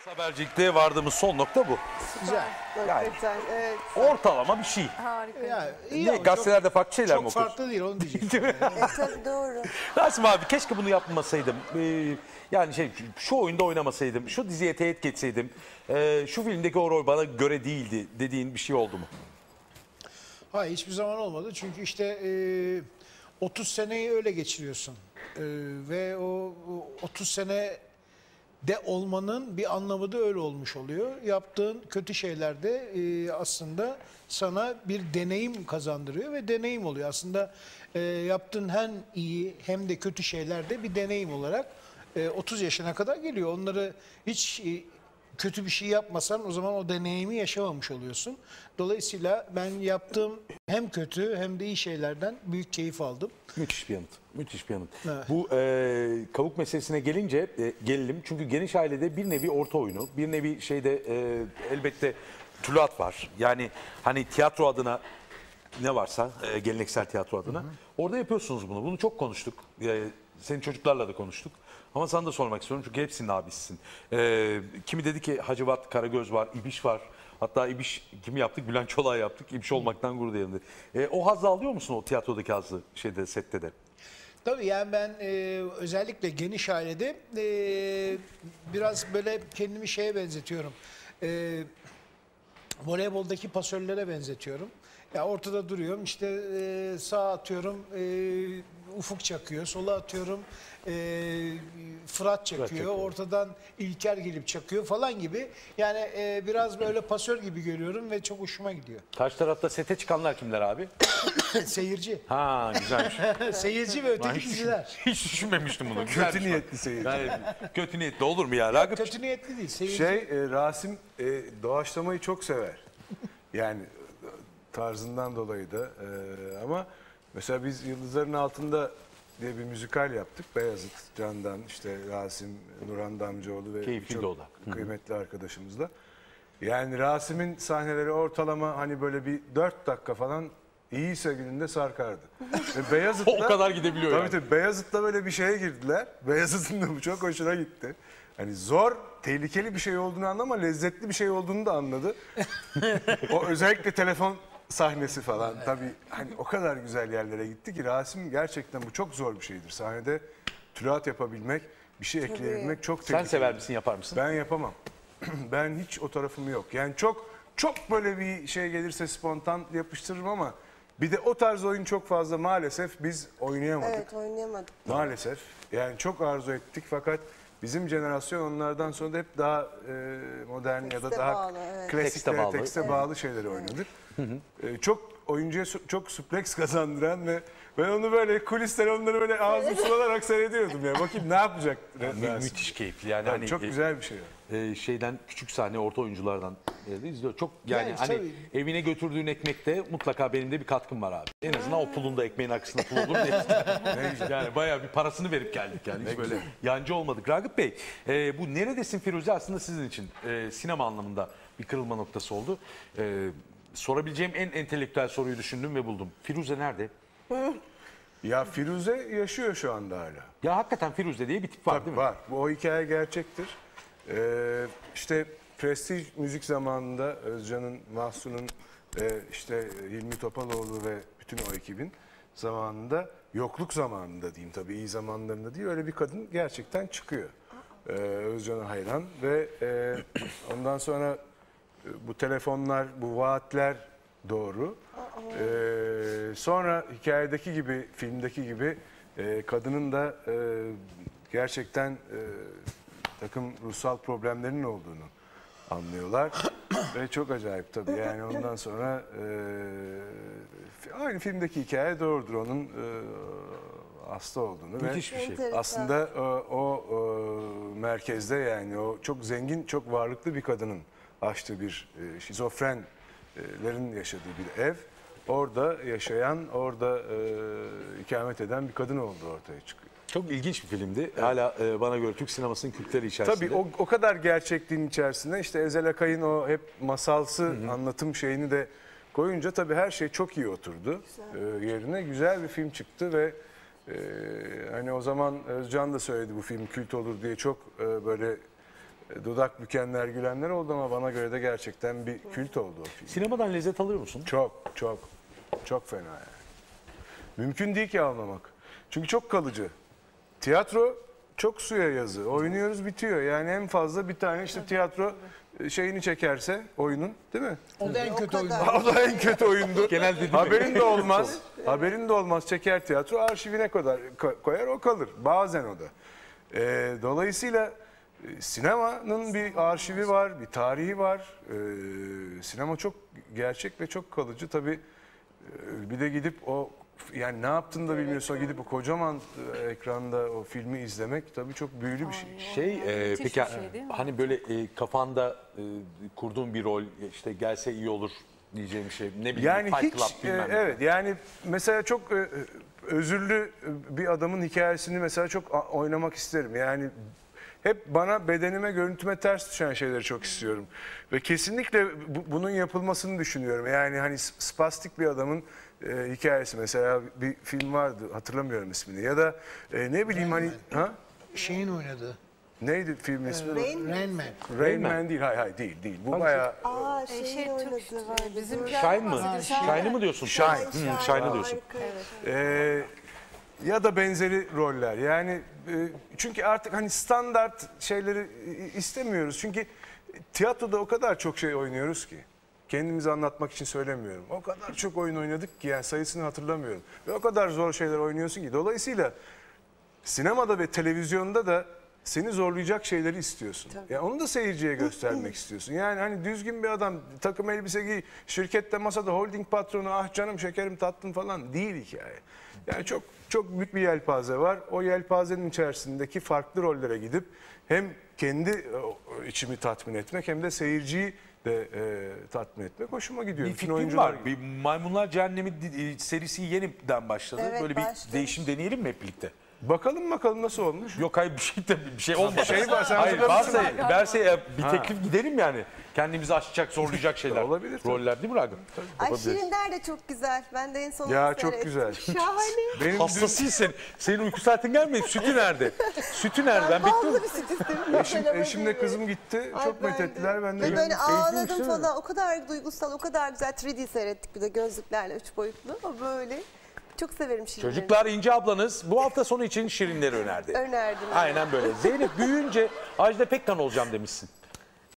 Habercilikte vardığımız son nokta bu. Güzel. Hakikaten, evet. Ortalama bir şey. Harika. Ya, iyi Ne, ama gazetelerde farklı şeyler mi çok okuyorsun? farklı değil onu diyecektim. Tabii doğru. Rasim abi keşke bunu yapmasaydım. Yani şu oyunda oynamasaydım, şu diziye teğet geçseydim, şu filmdeki o rol bana göre değildi dediğin bir şey oldu mu? Hayır hiçbir zaman olmadı çünkü işte 30 seneyi öyle geçiriyorsun. Ve o 30 sene de olmanın bir anlamı da öyle olmuş oluyor. Yaptığın kötü şeyler de aslında sana bir deneyim kazandırıyor ve deneyim oluyor. Aslında yaptığın hem iyi hem de kötü şeyler de bir deneyim olarak 30 yaşına kadar geliyor. Onları hiç kötü bir şey yapmasan o zaman o deneyimi yaşamamış oluyorsun. Dolayısıyla ben yaptığım hem kötü hem de iyi şeylerden büyük keyif aldım. Müthiş bir yanıt. Müthiş bir yanıt. Evet. Bu kavuk meselesine gelince gelelim. Çünkü geniş ailede bir nevi orta oyunu, bir nevi elbette tülat var. Yani hani tiyatro adına ne varsa geleneksel tiyatro adına orada yapıyorsunuz bunu. Bunu çok konuştuk. Senin çocuklarla da konuştuk. Ama sana da sormak istiyorum çünkü hepsinin abisisin. Kimi dedi ki Hacivat Karagöz var, İbiş var. Hatta İbiş kimi yaptık? Bülent Çolak'ı yaptık. İbiş olmaktan gurur duyarım dedi. O hazzı alıyor musun o tiyatrodaki hazzı sette de? Tabii yani ben özellikle geniş ailede biraz böyle kendimi şeye benzetiyorum. Voleyboldaki pasörlere benzetiyorum. Ya ortada duruyorum işte sağa atıyorum Ufuk çakıyor, sola atıyorum Fırat çakıyor, ortadan İlker gelip çakıyor falan gibi. Yani biraz böyle pasör gibi görüyorum ve çok hoşuma gidiyor. Karşı tarafta sete çıkanlar kimler abi? Seyirci. Ha güzelmiş. Seyirci ve öteki kişiler. Hiç düşünmemiştim bunu. Kötü niyetli seyirci. Kötü niyetli olur mu ya? Ragıp Kötü niyetli değil, seyirci. Rasim doğaçlamayı çok sever. Yani tarzından dolayı da ama mesela biz Yıldızların Altında diye bir müzikal yaptık. Beyazıt, Candan, işte Rasim, Nurhan Damcıoğlu ve Keyifliydi o da. kıymetli arkadaşımızla. Yani Rasim'in sahneleri ortalama hani böyle bir 4 dakika falan iyiyse gününde sarkardı. Ve Beyazıt'la, o kadar gidebiliyor yani. tabii Beyazıt'la böyle bir şeye girdiler. Beyazıt'ın da bu çok hoşuna gitti. Hani zor, tehlikeli bir şey olduğunu anladı ama lezzetli bir şey olduğunu da anladı. O özellikle telefon sahnesi falan tabii hani o kadar güzel yerlere gitti ki Rasim gerçekten bu çok zor bir şeydir. Sahnede tülat yapabilmek, bir şey ekleyebilmek çok tehlikeli. Sen sever misin, yapar mısın? Ben yapamam. Ben hiç o tarafım yok. Yani çok böyle bir şey gelirse spontan yapıştırırım ama bir de o tarz oyun çok fazla maalesef biz oynayamadık. Evet, oynayamadık. Maalesef. Yani çok arzu ettik fakat bizim jenerasyon onlardan sonra da hep daha modern ya da Tekste daha bağlı, evet. klasiklere, Tekste tekste bağlı şeyleri oynadık. Çok oyuncuya çok suplex kazandıran ve ben onu böyle kulisten onları böyle ağzım sulanarak seyrediyordum ya. Bakayım ne yapacak Rasim. Müthiş keyifli yani. Yani Hani, çok güzel bir şey. şeyden küçük sahne orta oyunculardan izliyor. Çok yani Yani hani tabii. evine götürdüğün ekmekte mutlaka benim de bir katkım var abi. En azından o pulun da ekmeğin arkasında pul olur diye. Yani bayağı bir parasını verip geldik yani. Hiç böyle yancı olmadık. Ragıp Bey, bu Neredesin Firuze aslında sizin için sinema anlamında bir kırılma noktası oldu. Sorabileceğim en entelektüel soruyu düşündüm ve buldum. Firuze nerede? Ya Firuze yaşıyor şu anda hala. Ya hakikaten Firuze diye bir tip var değil mi? Var. Bu hikaye gerçektir. İşte Prestij müzik zamanında Özcan'ın, Mahsun'un, işte Hilmi Topaloğlu ve bütün o ekibin zamanında, yokluk zamanında diyeyim tabii iyi zamanlarında değil, öyle bir kadın gerçekten çıkıyor. Özcan'a hayran ve ondan sonra bu telefonlar, bu vaatler doğru. Sonra hikayedeki gibi, filmdeki gibi kadının da gerçekten takım ruhsal problemlerinin olduğunu anlıyorlar. Ve çok acayip tabii yani ondan sonra aynı filmdeki hikaye doğrudur. Onun hasta olduğunu Müthiş bir şey. aslında o merkezde yani o çok zengin, çok varlıklı bir kadının açtığı bir şizofrenlerin yaşadığı bir ev. Orada yaşayan, orada ikamet eden bir kadın olduğu ortaya çıkıyor. Çok ilginç bir filmdi. Hala bana göre Türk sinemasının kültleri içerisinde. Tabii o kadar gerçekliğin içerisinde işte Ezel Akay'ın o hep masalsı anlatım şeyini de koyunca tabii her şey çok iyi oturdu yerine. Güzel bir film çıktı ve hani o zaman Özcan da söyledi bu film kült olur diye çok böyle dudak bükenler, gülenler oldu ama bana göre de gerçekten bir kült oldu o film. Sinemadan lezzet alıyor musun? Çok fena yani. Mümkün değil ki anlamak. Çünkü çok kalıcı. Tiyatro çok suya yazı. Oynuyoruz bitiyor. Yani en fazla bir tane işte tiyatro şeyini çekerse oyunun, değil mi? O da en kötü oyun. O da en kötü oyundur. Genel dedim. Haberin de olmaz. Haberin de olmaz. Çeker tiyatro arşivine kadar koyar o kalır. Bazen o da. Dolayısıyla sinemanın bir arşivi var, bir tarihi var. Sinema çok gerçek ve çok kalıcı. Tabii bir de gidip o yani ne yaptığını da bilmiyorsa gidip o kocaman ekranda o filmi izlemek tabii çok büyülü bir şey. müthiş Peki bir şey değil mi? hani böyle kafanda kurduğun bir rol işte gelse iyi olur diyeceğim şey ne bileyim Yani Fight hiç Club bilmem ne. evet yani mesela çok özürlü bir adamın hikayesini mesela çok oynamak isterim. Yani hep bana bedenime, görüntüme ters düşen şeyleri çok istiyorum. Ve kesinlikle bunun yapılmasını düşünüyorum. Yani hani spastik bir adamın hikayesi mesela bir film vardı hatırlamıyorum ismini ya da ne bileyim hani ha Şeyin oynadığı. neydi filmin ismi? Rain Man. Rain Man değil. Hayır değil. Bu bayağı Aa Şey, şeyin oynadığı Türk, vardı. bizim Dur. Shine mı? Shine'ı mı diyorsun? Shine'ı diyorsun. Harika. Ya da benzeri roller. Yani çünkü artık hani standart şeyleri istemiyoruz. Çünkü tiyatroda o kadar çok şey oynuyoruz ki. Kendimizi anlatmak için söylemiyorum. O kadar çok oyun oynadık ki yani sayısını hatırlamıyorum. Ve o kadar zor şeyler oynuyorsun ki. Dolayısıyla sinemada ve televizyonda da seni zorlayacak şeyleri istiyorsun. Ya onu da seyirciye göstermek istiyorsun. Yani hani düzgün bir adam takım elbise giy, şirkette masada holding patronu ah canım şekerim tatlım falan değil hikaye. Yani çok büyük bir yelpaze var. O yelpazenin içerisindeki farklı rollere gidip hem kendi içimi tatmin etmek hem de seyirciyi de tatmin etmek hoşuma gidiyor. Bir Bütün fikrim oyuncular var. Bir Maymunlar Cehennemi serisi yeniden başladı. Evet, Böyle bir başlamış. değişim deneyelim mi hep birlikte? Bakalım nasıl olmuş. Yok hayır bir şey olmadı. Şey var, sen hayır hazırlamışsın. varsa bir teklif gidelim yani. Kendimizi aşacak, zorlayacak şeyler. Olabilir tabii. Roller değil mi Ragın? Ay Şirinler de çok güzel. Ben de en son Ya onu çok seyrettim. güzel. Şahane. Benim Hastasıyım. Senin uyku saatin gelmedi. Sütü nerede? Sütü nerede? Ben bekliyorum. Ballı bir süt istedim. eşimle kızım gitti. Ay, Çok ben methettiler. Ben de Ve böyle eğitim ağladım istemedim. falan. O kadar duygusal, o kadar güzel 3D seyrettik bir de gözlüklerle 3 boyutlu. O böyle. Çok severim Şirinleri. Çocuklar İnce ablanız bu hafta sonu için Şirinleri önerdi. Önerdim. Aynen böyle. Zeynep büyüyünce Ajda Pekkan olacağım demişsin.